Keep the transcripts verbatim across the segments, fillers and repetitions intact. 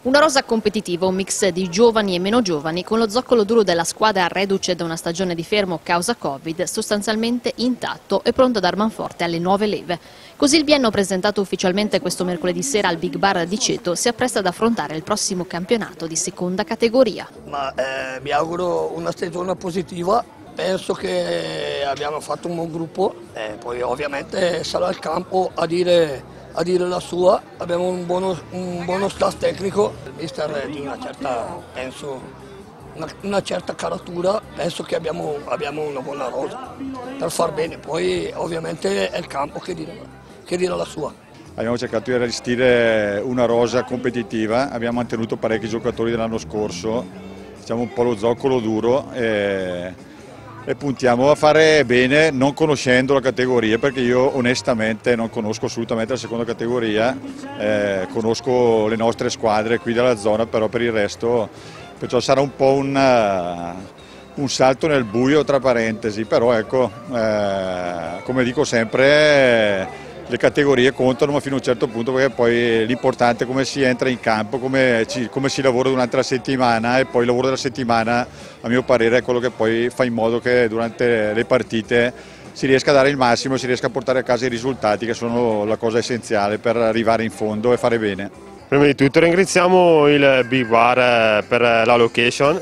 Una rosa competitiva, un mix di giovani e meno giovani, con lo zoccolo duro della squadra reduce da una stagione di fermo causa Covid sostanzialmente intatto e pronto a dar manforte alle nuove leve. Così il biennio, presentato ufficialmente questo mercoledì sera al Big Bar di Ceto, si appresta ad affrontare il prossimo campionato di seconda categoria. Ma eh, mi auguro una stagione positiva, penso che abbiamo fatto un buon gruppo e poi ovviamente sarà il campo a dire... a dire la sua. Abbiamo un buono, un buono staff tecnico, il mister è di una certa, penso, una, una certa caratura, penso che abbiamo, abbiamo una buona rosa per far bene, poi ovviamente è il campo che dirà, che dirà la sua. Abbiamo cercato di allestire una rosa competitiva, abbiamo mantenuto parecchi giocatori dell'anno scorso, diciamo un po' lo zoccolo duro e... e puntiamo a fare bene non conoscendo la categoria, perché io onestamente non conosco assolutamente la seconda categoria, eh, conosco le nostre squadre qui della zona, però per il resto perciò sarà un po' un, uh, un salto nel buio tra parentesi, però ecco, eh, come dico sempre, le categorie contano ma fino a un certo punto, perché poi l'importante è come si entra in campo, come, ci, come si lavora durante la settimana, e poi il lavoro della settimana a mio parere è quello che poi fa in modo che durante le partite si riesca a dare il massimo, si riesca a portare a casa i risultati, che sono la cosa essenziale per arrivare in fondo e fare bene. Prima di tutto ringraziamo il Big Bar per la location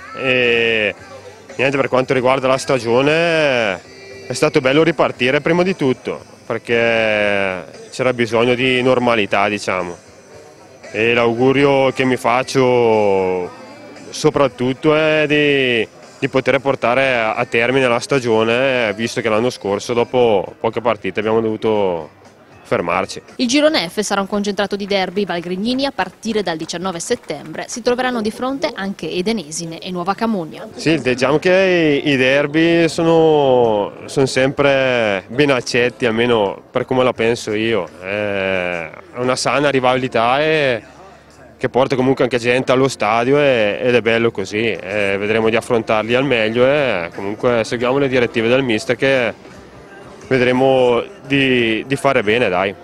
e niente, per quanto riguarda la stagione è stato bello ripartire prima di tutto, perché c'era bisogno di normalità, diciamo, e l'augurio che mi faccio soprattutto è di, di poter portare a termine la stagione, visto che l'anno scorso dopo poche partite abbiamo dovuto fermarci. Il girone F sarà un concentrato di derby valgrignini a partire dal diciannove settembre. Si troveranno di fronte anche Edenesine e Nuova Camonia. Sì, diciamo che i derby sono, sono sempre ben accetti, almeno per come la penso io. È una sana rivalità e che porta comunque anche gente allo stadio e, ed è bello così. E vedremo di affrontarli al meglio e comunque seguiamo le direttive del mister, che vedremo di, di fare bene, dai.